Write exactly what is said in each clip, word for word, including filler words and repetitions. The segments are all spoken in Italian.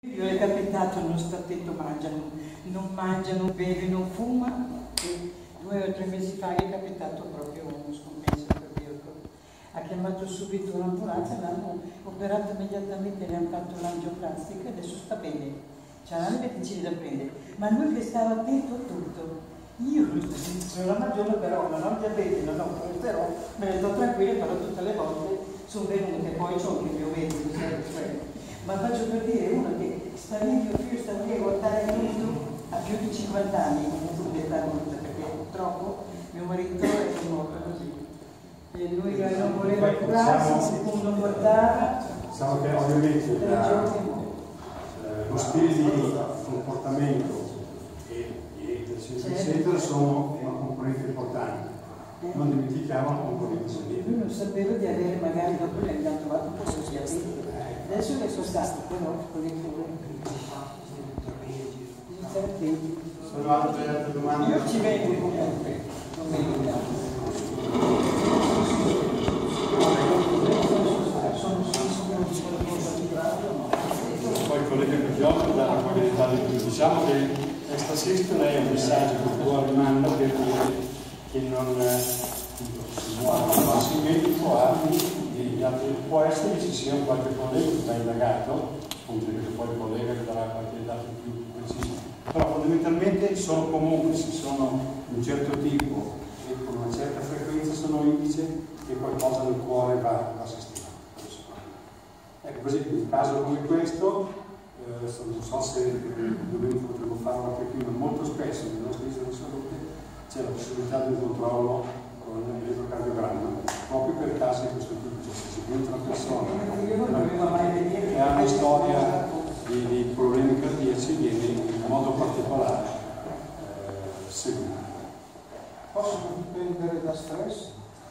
Io è capitato, non sta attento, mangiano, non mangia, non beve, non fuma, e due o tre mesi fa è capitato proprio uno scompenso cardiaco. Ha chiamato subito un'ambulanza, l'hanno operato immediatamente, le hanno fatto l'angioplastica e adesso sta bene. C'ha le medicine da prendere, ma lui che stava attento a tutto. Io sono la maggiore, però non ho diabete, non ho colesterolo, me ne sto tranquilla, però tutte le volte sono venute, poi c'ho anche il mio medico, ma faccio per dire uno che sta lì, mio figlio sta lì a guardare tutto, ha più di cinquanta anni, comunque di età adulta, perché purtroppo mio marito è morto così. E lui non voleva curarsi, secondo guardava. Diciamo che ovviamente la, lo stile di comportamento e, e del centro centro sono una componente importante. Non dimentichiamo la componente generica. Lui non sapeva di avere, magari dopo gli abbiamo trovato un po' sostegno. Adesso le sono state, però con le cure. Sono altre, altre domande? Io ci vengo comunque, non mi ricordo. Poi il collega Guglielmo dà qualche dettaglio più. Diciamo che questa system è un messaggio che tu rimanda per dire che non si muove facilmente, può può essere che ci sia un qualche collega che va indagato, appunto che poi il collega che darà qualche dato più preciso, però fondamentalmente sono comunque, se sono di un certo tipo e con una certa frequenza sono indice che qualcosa nel cuore va, va sistemato. Ecco, così in un caso come questo, eh, non so se dovevo, potremmo farlo anche prima, molto spesso nel nostro isola di salute c'è la possibilità di un controllo con l'elettrocardiogramma, proprio per casi di questo tipo, cioè se si entra una persona che ha una storia di, di problemi cardiaci viene in modo particolare eh, seguito. Possono dipendere da stress?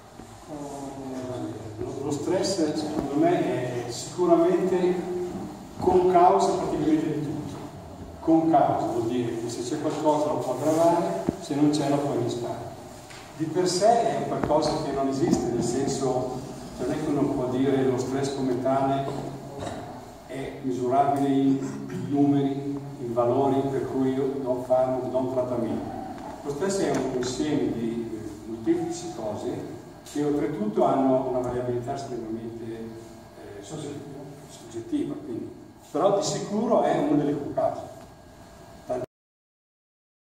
Lo stress secondo me è sicuramente con causa praticamente di tutto. Con causa vuol dire che se c'è qualcosa lo può aggravare, se non c'è lo può innescare. Di per sé è qualcosa che non esiste, nel senso, non è che uno può dire lo stress come tale è misurabile in numeri, in valori per cui io do farmaco, do un trattamento. Lo stress è un insieme di molteplici cose che oltretutto hanno una variabilità estremamente eh, soggettiva, quindi. Però di sicuro è una delle cause.